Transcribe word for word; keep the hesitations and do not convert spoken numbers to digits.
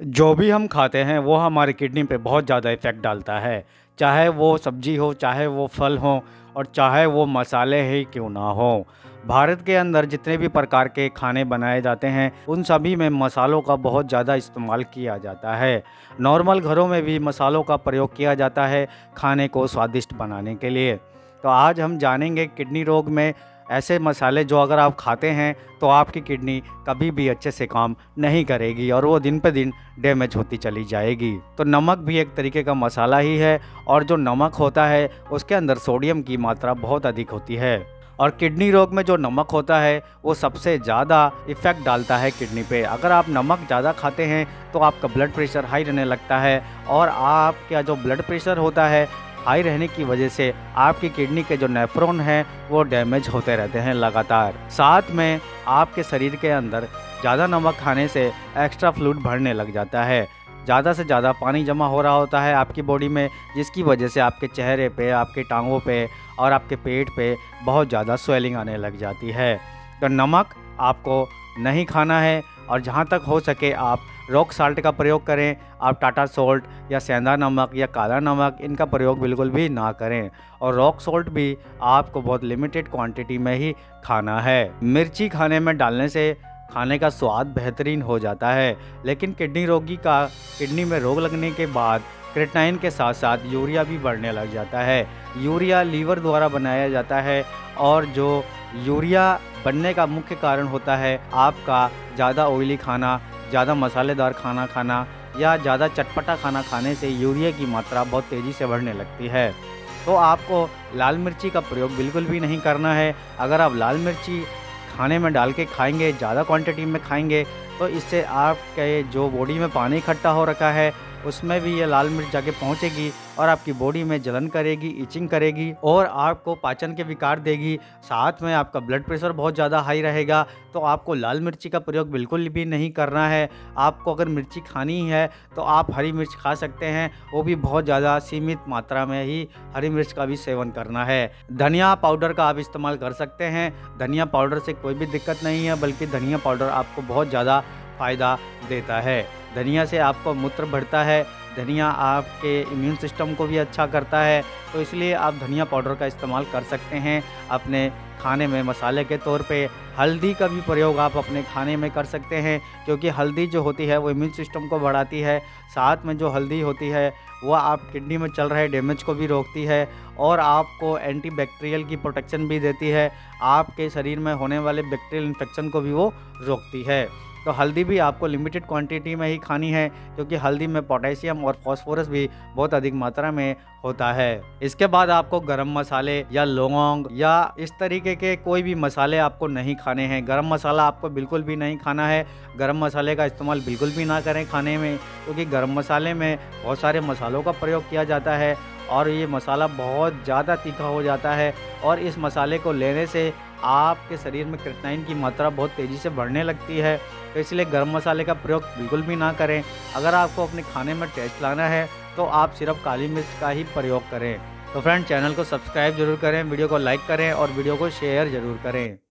जो भी हम खाते हैं वो हमारी किडनी पे बहुत ज़्यादा इफ़ेक्ट डालता है। चाहे वो सब्ज़ी हो, चाहे वो फल हों और चाहे वो मसाले ही क्यों ना हों। भारत के अंदर जितने भी प्रकार के खाने बनाए जाते हैं, उन सभी में मसालों का बहुत ज़्यादा इस्तेमाल किया जाता है। नॉर्मल घरों में भी मसालों का प्रयोग किया जाता है खाने को स्वादिष्ट बनाने के लिए। तो आज हम जानेंगे किडनी रोग में ऐसे मसाले जो अगर आप खाते हैं तो आपकी किडनी कभी भी अच्छे से काम नहीं करेगी और वो दिन पे दिन डैमेज होती चली जाएगी। तो नमक भी एक तरीके का मसाला ही है और जो नमक होता है उसके अंदर सोडियम की मात्रा बहुत अधिक होती है और किडनी रोग में जो नमक होता है वो सबसे ज़्यादा इफ़ेक्ट डालता है किडनी पे। अगर आप नमक ज़्यादा खाते हैं तो आपका ब्लड प्रेशर हाई रहने लगता है और आपका जो ब्लड प्रेशर होता है हाई रहने की वजह से आपकी किडनी के जो नेफ्रॉन हैं वो डैमेज होते रहते हैं लगातार। साथ में आपके शरीर के अंदर ज़्यादा नमक खाने से एक्स्ट्रा फ्लूइड भरने लग जाता है। ज़्यादा से ज़्यादा पानी जमा हो रहा होता है आपकी बॉडी में, जिसकी वजह से आपके चेहरे पे, आपके टांगों पे और आपके पेट पे बहुत ज़्यादा स्वेलिंग आने लग जाती है। तो नमक आपको नहीं खाना है और जहाँ तक हो सके आप रॉक साल्ट का प्रयोग करें। आप टाटा सॉल्ट या सेंधा नमक या काला नमक इनका प्रयोग बिल्कुल भी ना करें और रॉक सॉल्ट भी आपको बहुत लिमिटेड क्वांटिटी में ही खाना है। मिर्ची खाने में डालने से खाने का स्वाद बेहतरीन हो जाता है, लेकिन किडनी रोगी का किडनी में रोग लगने के बाद क्रेटाइन के साथ साथ यूरिया भी बढ़ने लग जाता है। यूरिया लीवर द्वारा बनाया जाता है और जो यूरिया बनने का मुख्य कारण होता है आपका ज़्यादा ऑयली खाना, ज़्यादा मसालेदार खाना खाना या ज़्यादा चटपटा खाना खाने से यूरिया की मात्रा बहुत तेज़ी से बढ़ने लगती है। तो आपको लाल मिर्ची का प्रयोग बिल्कुल भी नहीं करना है। अगर आप लाल मिर्ची खाने में डाल के खाएंगे, ज़्यादा क्वांटिटी में खाएंगे, तो इससे आपके जो बॉडी में पानी इकट्ठा हो रखा है उसमें भी ये लाल मिर्च जाके पहुंचेगी और आपकी बॉडी में जलन करेगी, इचिंग करेगी और आपको पाचन के विकार देगी। साथ में आपका ब्लड प्रेशर बहुत ज़्यादा हाई रहेगा। तो आपको लाल मिर्ची का प्रयोग बिल्कुल भी नहीं करना है। आपको अगर मिर्ची खानी है तो आप हरी मिर्च खा सकते हैं, वो भी बहुत ज़्यादा सीमित मात्रा में ही हरी मिर्च का भी सेवन करना है। धनिया पाउडर का आप इस्तेमाल कर सकते हैं। धनिया पाउडर से कोई भी दिक्कत नहीं है, बल्कि धनिया पाउडर आपको बहुत ज़्यादा फ़ायदा देता है। धनिया से आपको मूत्र बढ़ता है, धनिया आपके इम्यून सिस्टम को भी अच्छा करता है, तो इसलिए आप धनिया पाउडर का इस्तेमाल कर सकते हैं अपने खाने में मसाले के तौर पे। हल्दी का भी प्रयोग आप अपने खाने में कर सकते हैं, क्योंकि हल्दी जो होती है वो इम्यून सिस्टम को बढ़ाती है। साथ में जो हल्दी होती है वह आप किडनी में चल रहे डैमेज को भी रोकती है और आपको एंटीबैक्टीरियल की प्रोटेक्शन भी देती है। आपके शरीर में होने वाले बैक्टीरियल इन्फेक्शन को भी वो रोकती है। तो हल्दी भी आपको लिमिटेड क्वांटिटी में ही खानी है, क्योंकि हल्दी में पोटेशियम और फास्फोरस भी बहुत अधिक मात्रा में होता है। इसके बाद आपको गरम मसाले या लौंग या इस तरीके के कोई भी मसाले आपको नहीं खाने हैं। गरम मसाला आपको बिल्कुल भी नहीं खाना है। गरम मसाले का इस्तेमाल बिल्कुल भी ना करें खाने में, क्योंकि गरम मसाले में बहुत सारे मसालों का प्रयोग किया जाता है और ये मसाला बहुत ज़्यादा तीखा हो जाता है और इस मसाले को लेने से आपके शरीर में क्रेटाइन की मात्रा बहुत तेज़ी से बढ़ने लगती है। तो इसलिए गरम मसाले का प्रयोग बिल्कुल भी ना करें। अगर आपको अपने खाने में टेस्ट लाना है तो आप सिर्फ काली मिर्च का ही प्रयोग करें। तो फ्रेंड, चैनल को सब्सक्राइब जरूर करें, वीडियो को लाइक करें और वीडियो को शेयर ज़रूर करें।